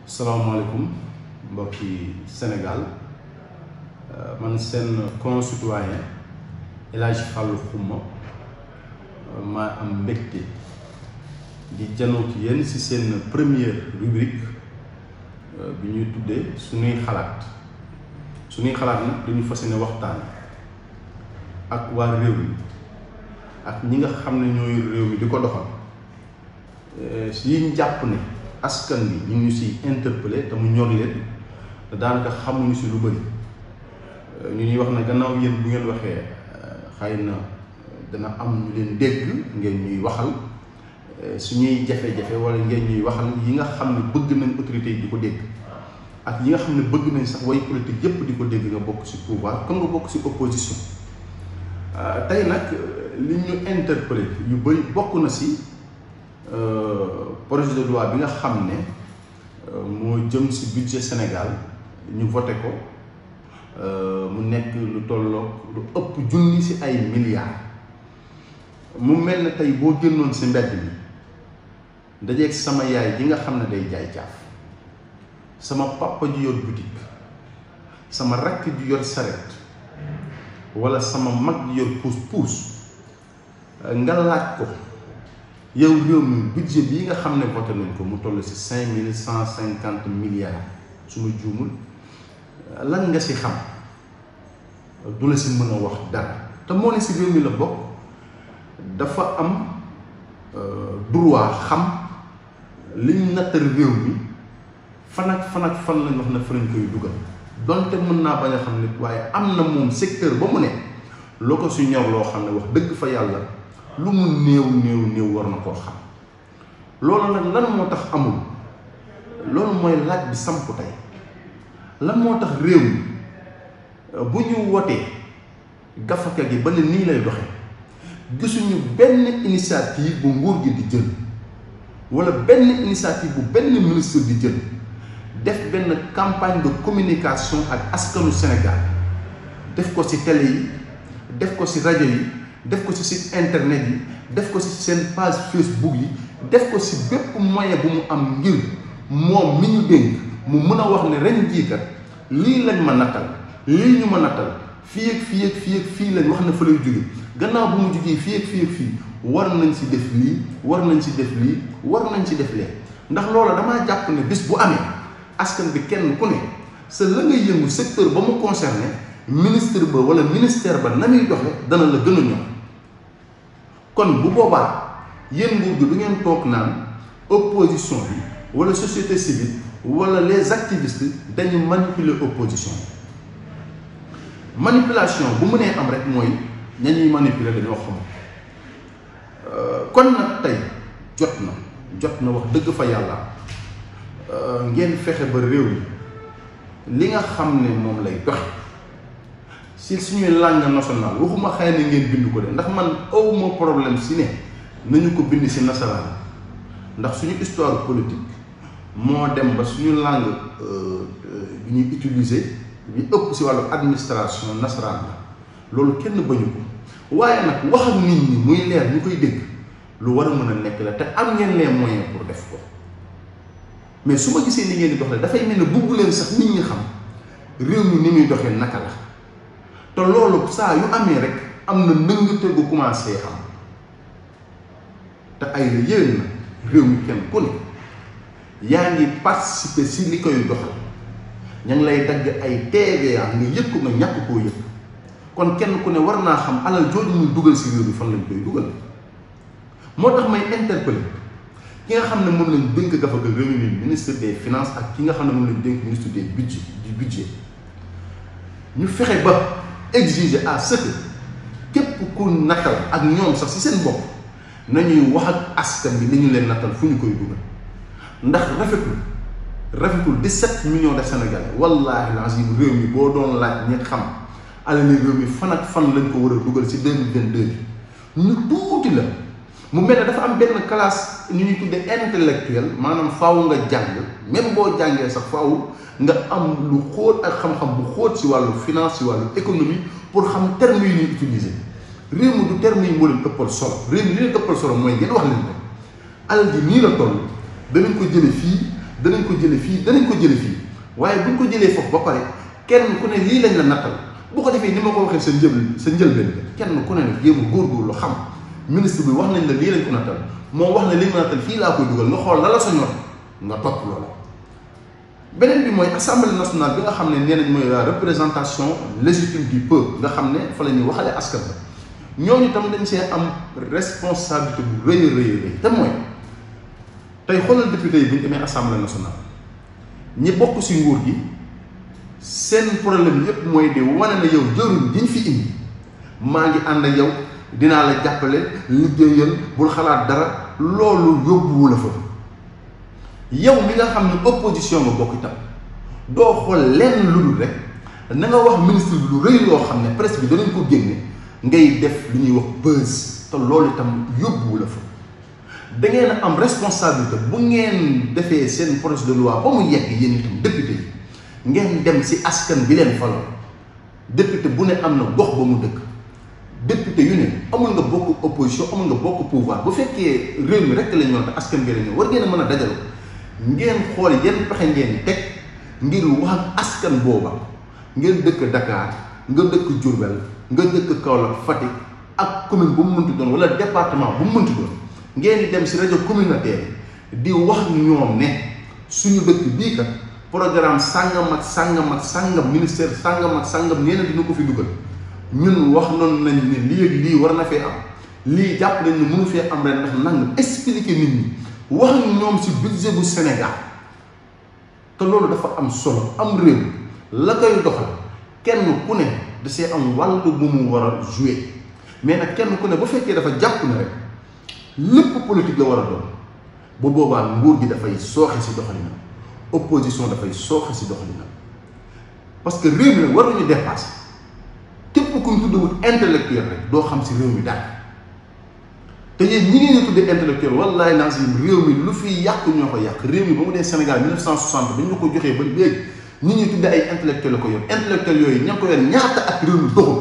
salaamaaleykum mbokki Sénégal man seen concitoyen El Hadj Fallou Khouma maa am mbégte di janoo ci yéen ci seen première rubrique bi ñuy tuddee suñuy xalaat nag dañu fas yéene waxtaan ak waa réew mi ak ñi nga xam ne ñooy réew mi di ko doxal yi ñu jàpp ne askan bi ñu ngi ci interpellé te mu ñor leen te daanaka xamuñu ci lu bëri ñu ñuy wax ne gannaaw yéen bu ngeen waxee xëy na dana am ñu leen dégg ngeen ñuy waxal suñuy jafe-jafe wala ngeen ñuy waxal yi nga xam ne bëgg nañ autorité yi di ko dégg ak yi nga xam ne bëgg nañ sax way politique yépp di ko dégg nga bokk ci pouvoir comme nga bokk ci opposition tey nag li ñu interpellé yu bëri bokk na ci projet de loi bi nga xam ne moo jëm ci budget Sénégal ñu voté ko mu nekk lu tolloog lu ëpp junni ci ay milliards mu mel ne tey boo génnoon ci mbedd mi dajeeg sama yaay ji nga xam ne day jaay caaf sama papa ji yor boutique sama rakk ji yor saret walla sama mag ji yor puus-puus nga laaj ko yow réew mi budget bii nga xam ne voté nañ ko mu toll ci 5150 milliards su ma juumul lan nga ci xam du la ci mën a wax dara te moo ne ci réew mi la bokk dafa am droit xam liñ nattal réew mi fan ak fan lañ wax na fa lañ koy dugal donte mën naa bañ a xam nit waaye am na moom secteur ba mu ne loo ko ci ñor loo xam ne wax dëgg fa yàlla lu mu néew war na koo xam loolu nag lan moo tax amul loolu mooy laaj bi samp tey lan moo tax réew mi bu ñu wotee gafaka gi ba ne nii lay doxe gisuñu benn initiative bu nguur gi di jël walla benn initiative bu benn ministre di jël def benn campagne de communication ak askanu Sénégal def ko ci télé yi def ko ci rajo yi def ko ci site internet yi def ko ci seen page Facebook yi def ko ci bépp moyen bu mu am ngir moom mi ñu dénk mu mën a wax ne ren jii kat lii lañ ma nattal lii ñu ma nattal fii lañ wax ne fa lay jóge gannaaw bu mu jógee fii war nañ ci def lii war nañ ci def lii war nañ ci def lee ndax loola damaa jàpp ne bis bu amee askan bi kenn ku ne sa la ngay yëngu secteur ba mu concerné ministre ba wala ministère ba na muy doxe dana la gën a ñor kon bu boobaa yéen nguur gi du ngeen toog naan opposition bi wala société civile wala les activistes dañu manipuler opposition manipulation bu mënee am rek mooy ñañuy manipuler dañoo xam kon nag tey jot na wax dëgg fa yàlla ngeen fexe ba réew mi li nga xam ne moom lay doxe si suñuy langue nationale waxuma xëy na ngeen bind ko de ndax man awma problème si ne nañu ko bind si nasaraan ndax suñu histoire politique moo dem ba suñu langue bi ñuy utiliser bi ëpp si wàllu administration nasaraan la loolu kenn bañu ko waaye nag wax ak nit ñi muy leer ñu koy dégg lu war a mën a nekk la te am ngeen les moyens pour def ko mais su ma gisee ni ngeen di doxalee dafay mel ne bugg leen sax nit ñi xam réew mi ni muy doxee naka la te loolu saa yu amee rek am na nëngate gu commencé am te ay la yéen na réew mi kenn ku ne yaa ngi participer si li koy doxal ña ngi lay dagg ay TVA nga yëg ko nga ñàkk koo yëg kon kenn ku ne war naa xam alal jooju muy dugal si réew mi fan lañ koy dugal moo tax may interpeller ki nga xam ne moom lañ dénk gafaga réew mi ministre des finances ak ki nga xam ne moom lañ dénk ministre du budget ñu fexe ba exiger à ce que képp ku nattal ak ñoom sax ci seen bopp nañuy wax ak askan bi ni ñu leen nattal fu ñu koy dugal ndax rafetul 17 millions de Sénégalais wallaahi lazim réew mi boo doon laaj ñi xam alali réew mi fan ak fan lañ ko war a dugal ci 2022 bi ñu tuuti la mu mel ne dafa am benn classe ñu ñuy tuddee intellectuel maanaam faaw nga jàng même boo jàngee sax faaw nga am lu xóot ak xam-xam bu xóot ci wàllu finance ci wàllu économie pour xam termes yi ñuy utiliser réew mi du termes yi moo leen ëppal solo réew mi li leen ëppal solo mooy ngeen wax leen ko alal ji nii la toll danañ ko jële fii danañ ko jële fii danañ ko jële fii waaye buñ ko jëlee foofu ba pare kenn ku ne lii lañ la nattal bu ko defee ni ma ko waxee sa njëlbeen kenn ku ne ne jéem a góorgóorlu xam ministre bi wax nañ la lii lañ ko nattal moom wax na li ma nattal fii laa koy dugal nga xool la la sa ñor nga topp loola. beneen bi mooy assemblée nationale bi nga xam ne nee nañ mooy la représentation légitime du peuple nga xam ne fa la ñuy waxalee askan ba ñooñu tam dañ see am responsabilité bu rëy a rëy te mooy tey xoolal député yi bu ñu demee assemblée nationale ñi bokk ci nguur gi seen problème yépp mooy di wane na yow jëruñ diñ fi indi maa ngi ànd ak yow dinaa la jàppale liggéeyal bul xalaat dara loolu yóbbuwu la fa yow mi nga xam ne opposition nga bokk itam doo xool lenn lu dul rek na nga wax ministre bi lu rëy loo xam ne presse bi danañ ko génne ngay def lu ñuy wax buzz te loolu itam yóbbuwu la fa da ngeen a am responsabilité bu ngeen defee seen projet de loi ba mu yegg yéen itam député yi ngeen dem ci askan bi leen faloon député bu ne am na gox ba mu dëkk député yu ne amul nga bokk opposition amul nga bokk pouvoir bu fekkee réew mi rek la ñu te askan bi la ñu war ngeen a mën a dajal ngeen xool yan pexe ngeen teg ngir wax ak askan booba ngeen dëkk Dakar nga dëkk Diourbel nga dëkk Kaolack Fatick ak commune bu mu mënti doon wala département bu mu mënti doon ngeen di dem ci rajo communautaire di wax ñoom ne suñu dëkk bii kat programme sàngam ak sàngam ak sàngam ministère sàngam ak sàngam nee na dina ko fi dugal ñun wax noonu nañ ne lii ak lii war na fee am lii jàpp nañ ne mënu fee am ren ndax nangam expliquer nit ñi wax ñoom ci budget bu Sénégal te loolu dafa am solo am réew la koy doxal kenn ku ne da see am wàll bu mu war a jouer mais nag kenn ku ne bu fekkee dafa jàpp ne rek lépp politique la war a doon bu boobaa nguur gi dafay sooxe ci doxalinam opposition dafay sooxe ci doxalinam parce que réew mi nag waruñu dépasser képp ku ñu tuddewul intellectuel rek doo xam ci réew mi daal te yéen ñi ngeen di tuddee intellectuel wallaay naa si réew mi lu fi yàq ñoo ko yàq réew mi ba mu dee Sénégal 1960 dañ la ko joxee ba léegi ñi ñuy tuddee ay intellectuel la ko yor intellectuel yooyu ña ko yor ñaata ak réew mi doxul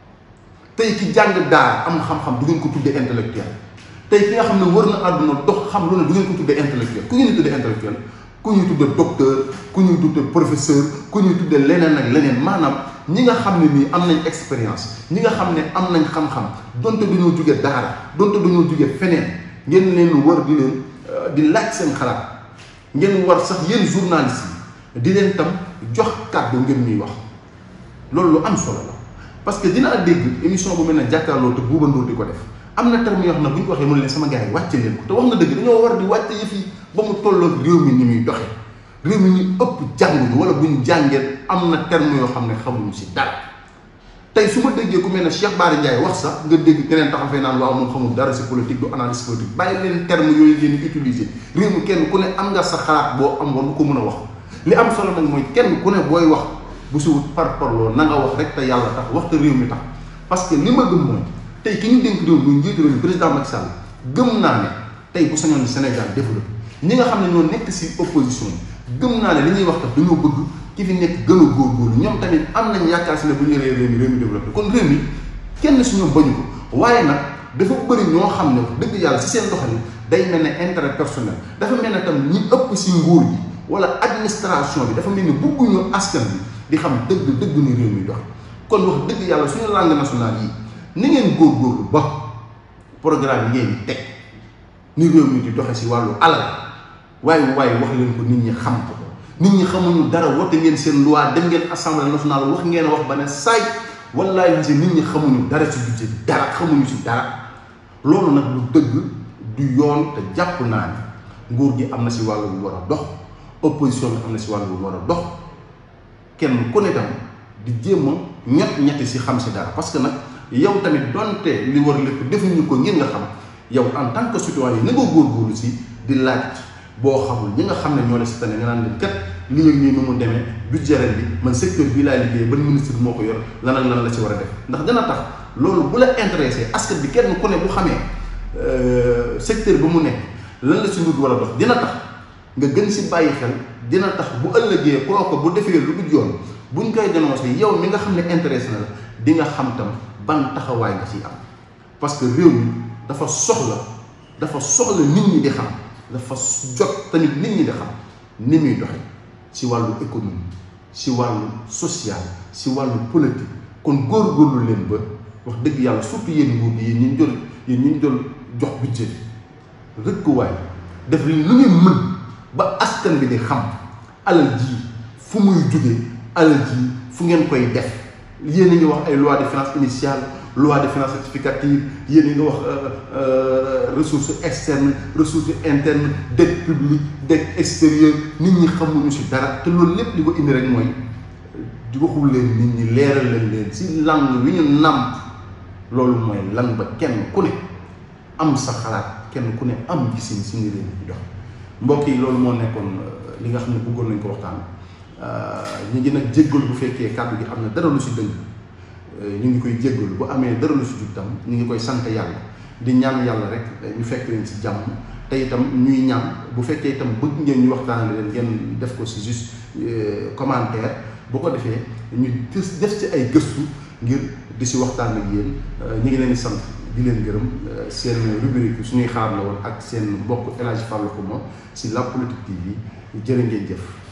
tey ki jàng daara am xam-xam du ngeen ko tuddee intellectuel tey ki nga xam ne wër na àdduna dox xam lu ne du ngeen ko tuddee intellectuel ku ngeen di tuddee intellectuel ku ñuy tuddee docteur ku ñuy tuddee professeur ku ñuy tuddee leneen ak leneen maanaam ñi nga xam ne nii am nañ expérience ñi nga xam ne am nañ xam-xam donte dañoo jóge daara donte dañoo jóge feneen ngeen leen war di leen di laaj seen xalaat ngeen war sax yéen journalistes yi di leen tam jox kàddu ngeen ñuy wax loolu lu am solo la parce que dinaa dégg émission bu mel ne jàkkaarloo te Bouba Ndour di ko def am na terme yoo xam ne bu ñu ko waxee mën leen sama gars yi wàcce leen ko te wax nga dëgg dañoo war di wàcce yëf yi ba mu tolloog réew mi ni muy doxee réew mi ñu ëpp jànguñu wala buñ jàngee am na terme yoo xam ne xamuñu ci dara tey su ma déggee ku mel ne Cheikh Bara Ndiaye wax sax nga dégg keneen taxaw fee naan waaw moom xamul dara ci politique du analyse politique bàyyi leen terme yooyu ngeen di utiliser réew mi kenn ku ne am nga sa xalaat boo am war bu ko mën a wax li am solo nag mooy kenn ku ne booy wax bu si wut par parloo na nga wax rek te yàlla tax wax te réew mi tax parce que li ma gëm mooy tey ki ñu dénk réew mi njiitu réew mi président Macky Sall gëm naa ne tey bu sañoon Sénégal développé ñi nga xam ne ñoo nekk ci opposition yi gëm naa ne li ñuy wax tax dañoo bëgg ki fi nekk gën a góorgóorlu ñoom tamit am nañ yaakaar si ne bu ñu yoree réew mi développé kon réew mi kenn si ñoom bañu ko waaye nag dafa bëri ñoo xam ne dëgg yàlla si seen doxalin day mel ne intérêt personnel dafa mel ne tam ñi ëpp si nguur gi wala administration bi dafa mel ni bëgguñu askan bi di xam dëgg ni réew mi dox kon wax dëgg yàlla suñu langue nationale yi ni ngeen góorgóorlu ba programme yi ngeen di teg ni réew mi di doxe si wàllu alal waaye wax leen ko nit ñi xam ko nit ñi xamuñu dara wote ngeen seen loi dem ngeen assemblée nationale wax ngeen wax ba ne saay wallaay li si nit ñi xamuñu dara si budget dara xamuñu si dara loolu nag lu dëgg du yoon te jàpp naa ne nguur gi am na si wàllu bu war a dox opposition bi am na si wàllu bu war a dox kenn ku ne tam di jéem a ñetti si xam si dara parce que nag yow tamit donte li war lépp defuñu ko ngir nga xam yow en tant que citoyen na nga góorgóorlu si di laaj boo xamul ñi nga xam ne ñoo la si tane nga naan leen kat lii ak nii nu mu demee budget ren bi man secteur bii laay liggéey ban ministre moo ko yor lan ak lan la ci war a def ndax dana tax loolu bu la intéressé askan bi kenn ku ne bu xamee secteur ba mu nekk lan la si nit war a dox dina tax nga gën si bàyyi xel dina tax bu ëllëgee kooku bu defee lu dul yoon buñ koy dénoncé yow mi nga xam ne intéressé na la di nga xam tam ban taxawaay nga ciy am parce que réew mi dafa soxla nit ñi di xam dafa jot tamit nit ñi di xam ni muy doxe si wàllu économie si wàllu social si wàllu politique kon góorgóorlu leen ba wax dëgg yàlla surtout yéen nguur gi yéen ñu jël jox budget rëkkuwaay def lu ngeen mën ba askan bi di xam alal ji fu muy jóge alal ji fu ngeen koy def yéen a ngi wax ay loi de finances initiale loi de finances rectificative yéen a ngi wax ressources externes ressources internes dette publique dette extérieure nit ñi xamuñu si dara te loolu lépp li ko indi rek mooy di waxul leen nit ñi leeral leen si langue wi ñu nàmp loolu mooy lan ba kenn ku ne am sa xalaat kenn ku ne am gisin si ni réew mi dox mbokk yi loolu moo nekkoon li nga xam ne bëggoon nañ ko waxtaan ñu ngi nag jéggalu bu fekkee kàddu gi am na dara lu si dëng ñu ngi koy jéggalu bu amee dara lu si jub tam ñu ngi koy sant yàlla di ñaan yàlla rek ñu fekk leen si jàmm te itam ñuy ñaan bu fekkee itam bëgg ngeen ñu waxtaan leen ngeen def ko si juste commentaire bu ko defee ñu def ci ay gëstu ngir di si waxtaan ak yéen ñu ngi leen di sant di leen gërëm seen rubrique suñuy xaar la woon ak seen mbokk El Hadj Fallou Xuma si La Politique TV jërë ngeen jëf.